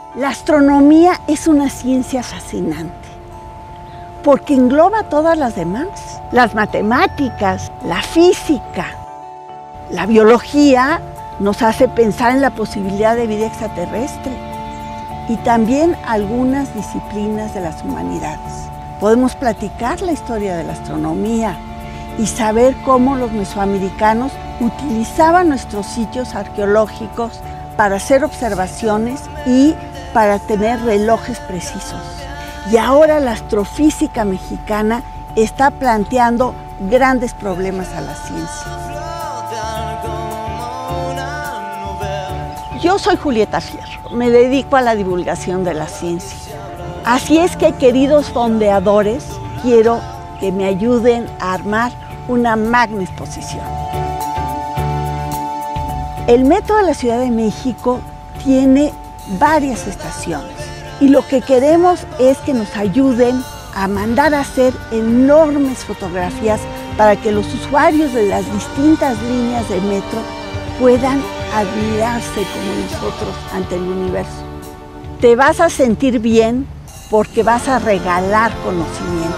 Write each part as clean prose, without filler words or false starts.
La astronomía es una ciencia fascinante porque engloba todas las demás, las matemáticas, la física, la biología nos hace pensar en la posibilidad de vida extraterrestre y también algunas disciplinas de las humanidades. Podemos platicar la historia de la astronomía y saber cómo los mesoamericanos utilizaban nuestros sitios arqueológicos para hacer observaciones y para tener relojes precisos. Y ahora la astrofísica mexicana está planteando grandes problemas a la ciencia. Yo soy Julieta Fierro, me dedico a la divulgación de la ciencia. Así es que, queridos fondeadores, quiero que me ayuden a armar una magna exposición. El metro de la Ciudad de México tiene varias estaciones y lo que queremos es que nos ayuden a mandar a hacer enormes fotografías para que los usuarios de las distintas líneas de metro puedan admirarse como nosotros ante el universo. Te vas a sentir bien porque vas a regalar conocimiento.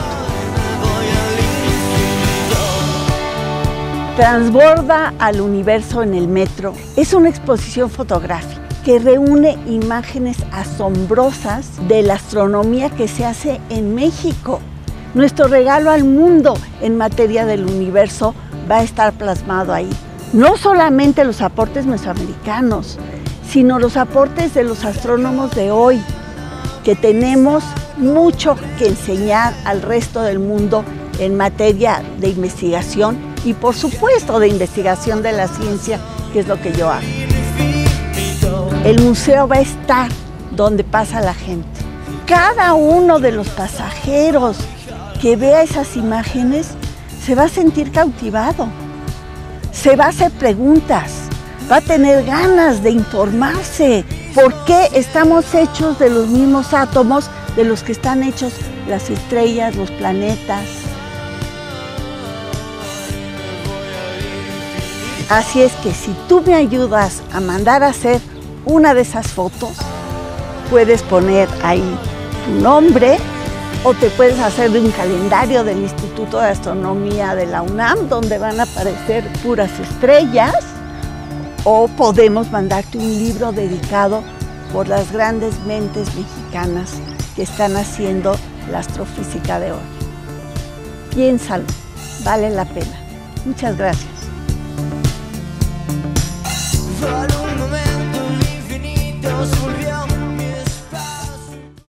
Transborda al universo en el metro es una exposición fotográfica que reúne imágenes asombrosas de la astronomía que se hace en México. Nuestro regalo al mundo en materia del universo va a estar plasmado ahí. No solamente los aportes mesoamericanos, sino los aportes de los astrónomos de hoy, que tenemos mucho que enseñar al resto del mundo en materia de investigación y, por supuesto, de investigación de la ciencia, que es lo que yo hago. El museo va a estar donde pasa la gente. Cada uno de los pasajeros que vea esas imágenes se va a sentir cautivado, se va a hacer preguntas, va a tener ganas de informarse. ¿Por qué estamos hechos de los mismos átomos de los que están hechos las estrellas, los planetas? Así es que si tú me ayudas a mandar a hacer una de esas fotos, puedes poner ahí tu nombre o te puedes hacer de un calendario del Instituto de Astronomía de la UNAM, donde van a aparecer puras estrellas, o podemos mandarte un libro dedicado por las grandes mentes mexicanas que están haciendo la astrofísica de hoy. Piénsalo, vale la pena. Muchas gracias.